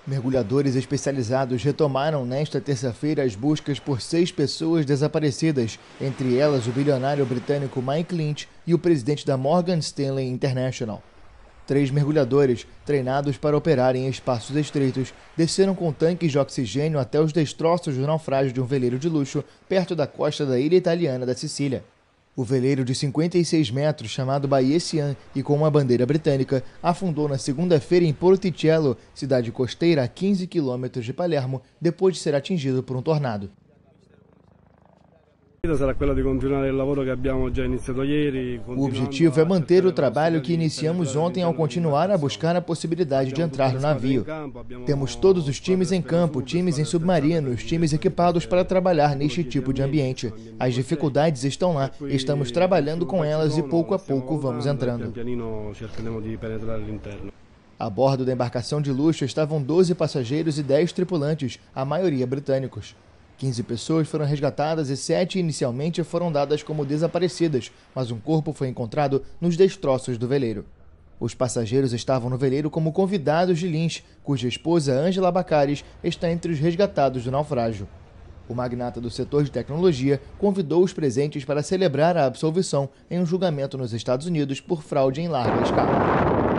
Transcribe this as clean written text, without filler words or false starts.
Mergulhadores especializados retomaram nesta terça-feira as buscas por 6 pessoas desaparecidas, entre elas o bilionário britânico Mike Lynch e o presidente da Morgan Stanley International. 3 mergulhadores, treinados para operar em espaços estreitos, desceram com tanques de oxigênio até os destroços do naufrágio de um veleiro de luxo perto da costa da ilha italiana da Sicília. O veleiro de 56 metros, chamado Baiesian e com uma bandeira britânica, afundou na segunda-feira em Porticello, cidade costeira a 15 quilômetros de Palermo, depois de ser atingido por um tornado. O objetivo é manter o trabalho que iniciamos ontem ao continuar a buscar a possibilidade de entrar no navio. Temos todos os times em campo, times em submarinos, times equipados para trabalhar neste tipo de ambiente. As dificuldades estão lá, estamos trabalhando com elas e pouco a pouco vamos entrando. A bordo da embarcação de luxo estavam 12 passageiros e 10 tripulantes, a maioria britânicos. 15 pessoas foram resgatadas e 7 inicialmente foram dadas como desaparecidas, mas um corpo foi encontrado nos destroços do veleiro. Os passageiros estavam no veleiro como convidados de Lynch, cuja esposa Angela Bacares está entre os resgatados do naufrágio. O magnata do setor de tecnologia convidou os presentes para celebrar a absolvição em um julgamento nos Estados Unidos por fraude em larga escala.